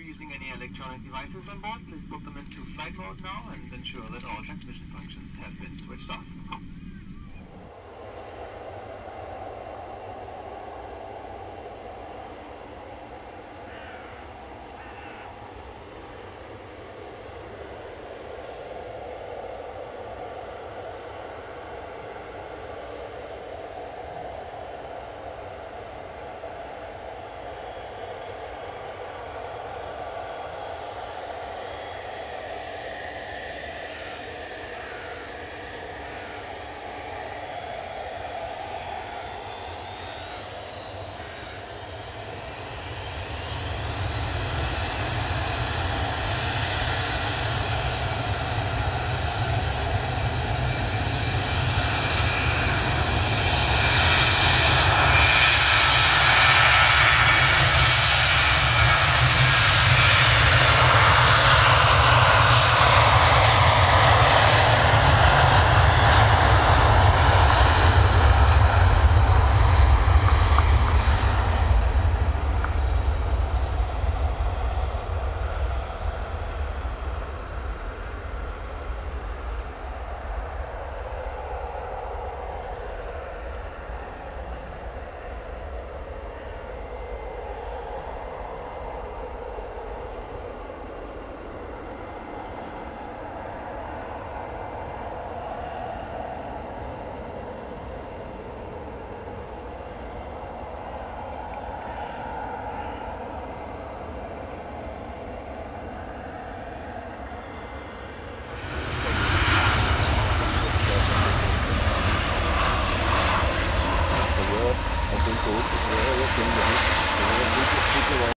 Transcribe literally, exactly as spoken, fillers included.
using any electronic devices on board, please put them into flight mode now and ensure that all transmission functions have been switched off.